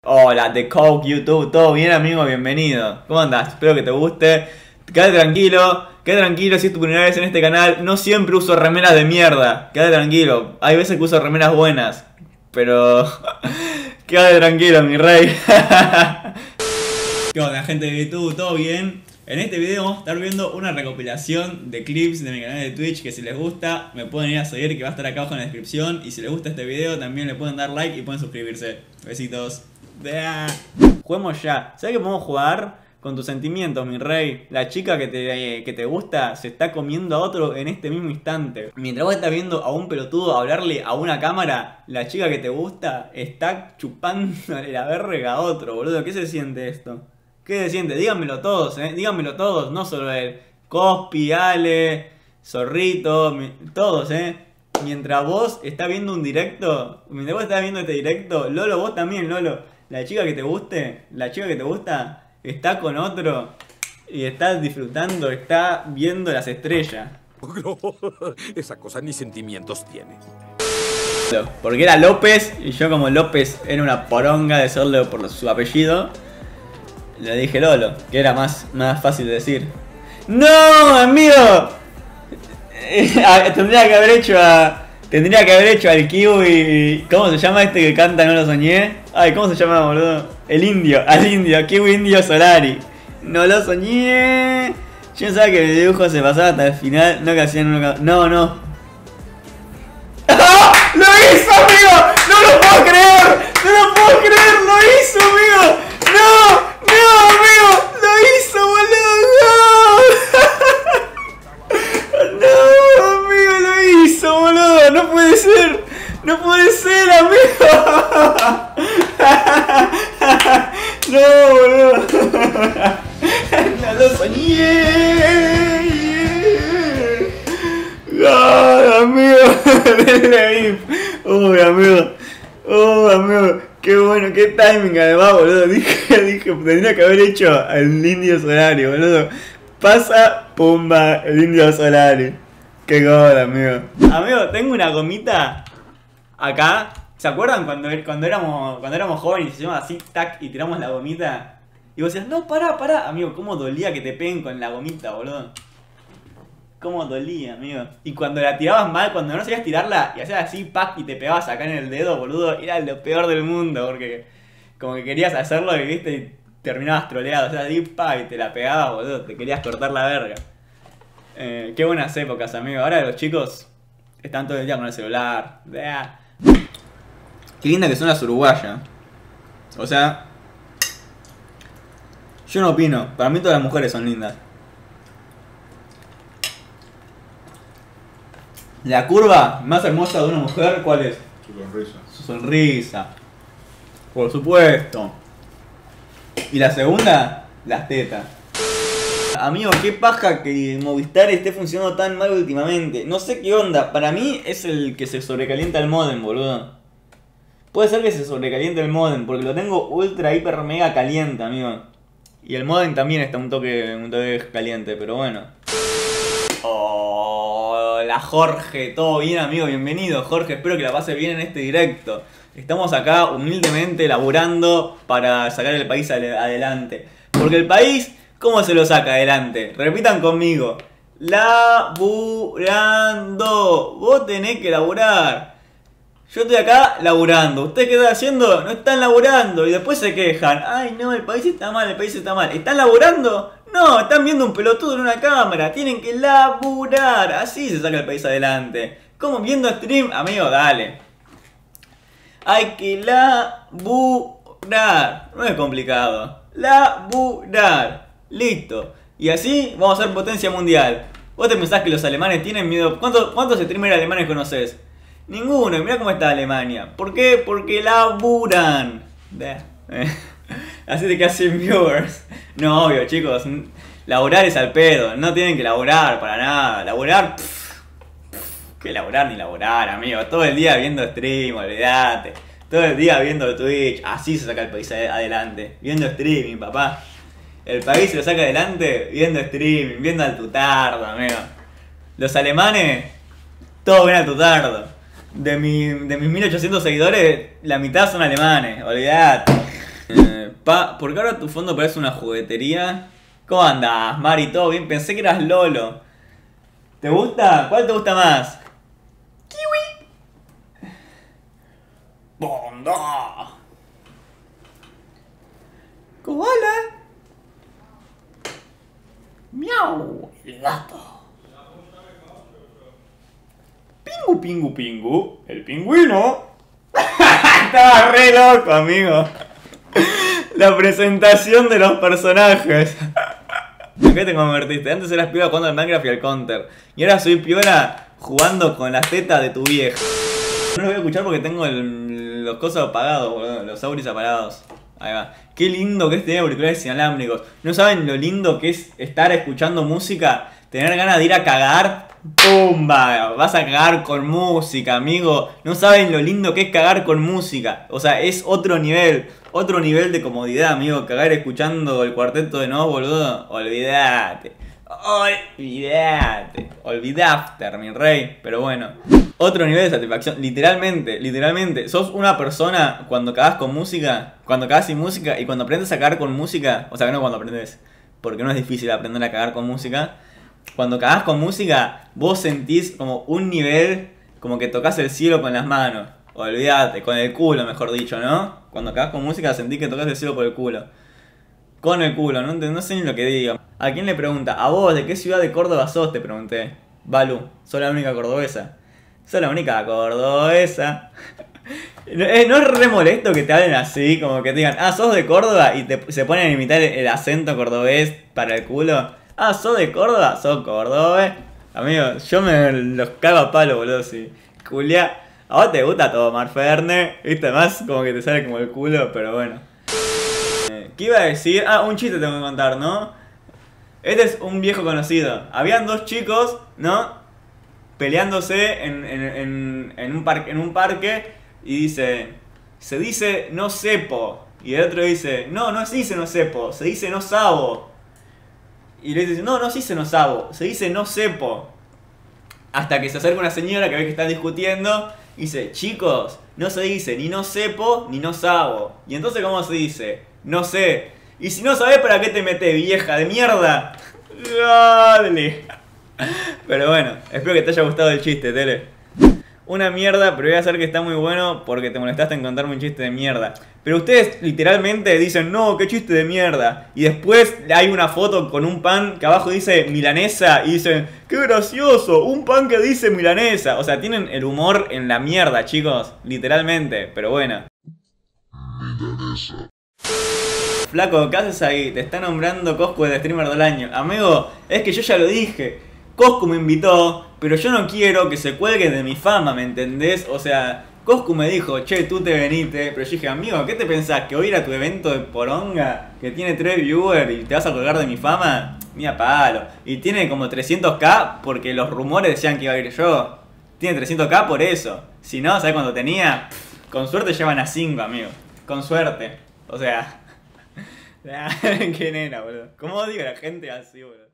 Hola, The Coke, YouTube, ¿todo bien, amigo? Bienvenido. ¿Cómo andás? Espero que te guste. Quédate tranquilo si es tu primera vez en este canal. No siempre uso remeras de mierda. Quédate tranquilo. Hay veces que uso remeras buenas. Pero... quédate tranquilo, mi rey. ¿Qué onda, gente de YouTube? ¿Todo bien? En este video vamos a estar viendo una recopilación de clips de mi canal de Twitch, que si les gusta me pueden ir a seguir, que va a estar acá abajo en la descripción. Y si les gusta este video también le pueden dar like y pueden suscribirse. Besitos. Juguemos ya. ¿Sabes que podemos jugar con tus sentimientos, mi rey? La chica que te gusta se está comiendo a otro en este mismo instante. Mientras vos estás viendo a un pelotudo hablarle a una cámara, la chica que te gusta está chupándole la verga a otro, boludo. ¿Qué se siente esto? ¿Qué se siente? Díganmelo todos, díganmelo todos, no solo él. Cospi, Ale, Zorrito, todos, Mientras vos estás viendo un directo, mientras vos estás viendo este directo, Lolo, vos también, Lolo. La chica que te guste, la chica que te gusta, está con otro y está disfrutando, está viendo las estrellas. No, esa cosa ni sentimientos tiene. Porque era López y yo, como López era una poronga de serlo por su apellido, le dije Lolo, que era más fácil de decir. ¡No, amigo! Tendría que haber hecho al Kiwi. ¿Cómo se llama este que canta No lo soñé? Ay, ¿cómo se llama, boludo? Al indio, Kiwi Indio Solari. No lo soñé. Yo sabía que el dibujo se pasaba hasta el final. No que hacían uno. No. ¡Ah! ¡Lo hizo, amigo! ¡No lo puedo creer! ¡Lo hizo, amigo! ¡No, amigo! ¡Lo hizo, boludo! ¡No, amigo! ¡Lo hizo, boludo! ¡No puede ser! ¡Amigo! ¡No, boludo! ¡No lo soñé! ¡Ay, amigo! ¡Uy, amigo! ¡Qué bueno! ¡Qué timing además, boludo! Dije, tendría que haber hecho al Indio Solari, boludo. Pasa, pumba, el Indio Solari. ¡Qué gol, amigo! Amigo, tengo una gomita acá. ¿Se acuerdan cuando éramos jóvenes y hicimos así, tac, y tiramos la gomita? Y vos decías, no, pará. Amigo, cómo dolía que te peguen con la gomita, boludo. Cómo dolía, amigo. Y cuando la tirabas mal, cuando no sabías tirarla y hacías así, pac, y te pegabas acá en el dedo, boludo, era lo peor del mundo. Porque como que querías hacerlo y viste, y terminabas troleado. O sea, así, pac, y te la pegabas, boludo, te querías cortar la verga. Qué buenas épocas, amigo. Ahora los chicos están todo el día con el celular. Qué linda que son las uruguayas. O sea, yo no opino. Para mí todas las mujeres son lindas. La curva más hermosa de una mujer, ¿cuál es? Su sonrisa. Su sonrisa. Por supuesto. Y la segunda, las tetas. Amigo, qué paja que Movistar esté funcionando tan mal últimamente. No sé qué onda. Para mí es el que se sobrecalienta el modem, boludo. Puede ser que se sobrecaliente el modem, porque lo tengo ultra, hiper, mega caliente, amigo. Y el modem también está un toque caliente, pero bueno. Hola Jorge, ¿todo bien, amigo? Bienvenido, Jorge. Espero que la pases bien en este directo. Estamos acá humildemente laburando para sacar el país adelante. Porque el país, ¿cómo se lo saca adelante? Repitan conmigo. Laburando. Vos tenés que laburar. Yo estoy acá laburando. ¿Ustedes qué están haciendo? No están laburando. Y después se quejan. Ay, no, el país está mal, ¿Están laburando? No, están viendo un pelotudo en una cámara. Tienen que laburar. Así se saca el país adelante. ¿Cómo? ¿Viendo stream? Amigo, dale. Hay que laburar. No es complicado. Laburar. Listo. Y así vamos a ser potencia mundial. ¿Vos te pensás que los alemanes tienen miedo? ¿Cuántos streamers alemanes conoces? Ninguno. Y mirá cómo está Alemania. ¿Por qué? Porque laburan. Así te quedas sin viewers. No, obvio, chicos. Laburar es al pedo. No tienen que laburar para nada. Laburar. Que laburar ni laburar, amigo. Todo el día viendo stream, olvidate. Todo el día viendo Twitch. Así se saca el país adelante. Viendo streaming, papá. El país se lo saca adelante viendo streaming, viendo al tutardo, amigo. Los alemanes, todos ven al tutardo. De mis 1800 seguidores, la mitad son alemanes, olvidate. ¿Por qué ahora tu fondo parece una juguetería? ¿Cómo andás, Mari? ¿Todo bien? Pensé que eras Lolo. ¿Te gusta? ¿Cuál te gusta más? Kiwi. Bonda. Koala. Miau. El gato. Pingu, pingu, pingu. El pingüino. Estaba re loco, amigo. La presentación de los personajes. ¿En qué te convertiste? Antes eras piola jugando al Minecraft y al Counter. Y ahora soy piola jugando con las tetas de tu vieja. No lo voy a escuchar porque tengo los cosas apagados, boludo. Los auris apagados. Ahí va. Qué lindo que es tener auriculares inalámbricos. ¿No saben lo lindo que es estar escuchando música? Tener ganas de ir a cagar. ¡Pumba! Vas a cagar con música, amigo. No saben lo lindo que es cagar con música. O sea, es otro nivel. Otro nivel de comodidad, amigo. Cagar escuchando el Cuarteto de Nos, boludo. Olvídate. Olvídate. Olvidafter, mi rey. Pero bueno. Otro nivel de satisfacción. Literalmente, literalmente. Sos una persona cuando cagás con música. Cuando cagás sin música. Y cuando aprendes a cagar con música. O sea, que no cuando aprendes. Porque no es difícil aprender a cagar con música. Cuando cagás con música, vos sentís como un nivel, como que tocas el cielo con las manos. Olvídate, con el culo, mejor dicho, ¿no? Cuando cagás con música sentís que tocas el cielo por el culo. Con el culo, no sé ni lo que diga. ¿A quién le pregunta? A vos, ¿de qué ciudad de Córdoba sos? Te pregunté. Balu, sos la única cordobesa. Sos la única cordobesa. ¿No es re molesto que te hablen así? Como que te digan, ah, sos de Córdoba y se ponen a imitar el acento cordobés para el culo. Ah, ¿sos de Córdoba? ¿Sos cordobés? Amigo, yo me los cago a palo, boludo, sí. Julia, a vos te gusta tomar Fernet, viste, más como que te sale como el culo, pero bueno. ¿Qué iba a decir? Ah, un chiste tengo que contar, ¿no? Este es un viejo conocido. Habían dos chicos, ¿no? Peleándose en un parque y dice... Se dice no sepo. Y el otro dice, no se dice no sepo, se dice no sabo. Y le dice, no se dice no sabo, se dice no sepo. Hasta que se acerca una señora que ve que están discutiendo y dice, chicos, no se dice ni no sepo ni no sabo. Y entonces, ¿cómo se dice? No sé. Y si no sabés, ¿para qué te metés, vieja de mierda? Dale. Pero bueno, espero que te haya gustado el chiste, Tele. Una mierda, pero voy a hacer que está muy bueno porque te molestaste en contarme un chiste de mierda. Pero ustedes literalmente dicen, no, qué chiste de mierda. Y después hay una foto con un pan que abajo dice milanesa y dicen, qué gracioso, un pan que dice milanesa. O sea, tienen el humor en la mierda, chicos, literalmente, pero bueno. Milanesa. Flaco, ¿qué haces ahí? Te está nombrando Coscu el streamer del año. Amigo, es que yo ya lo dije. Coscu me invitó, pero yo no quiero que se cuelgue de mi fama, ¿me entendés? O sea, Coscu me dijo, che, tú te veniste. Pero yo dije, amigo, ¿qué te pensás? ¿Que voy a ir a tu evento de poronga que tiene 3 viewers y te vas a colgar de mi fama? Mira palo. Y tiene como 300k porque los rumores decían que iba a ir yo. Tiene 300k por eso. Si no, ¿sabes cuánto tenía? Con suerte llevan a 5, amigo. Con suerte. O sea... Qué nena, boludo. ¿Cómo odio a la gente así, boludo?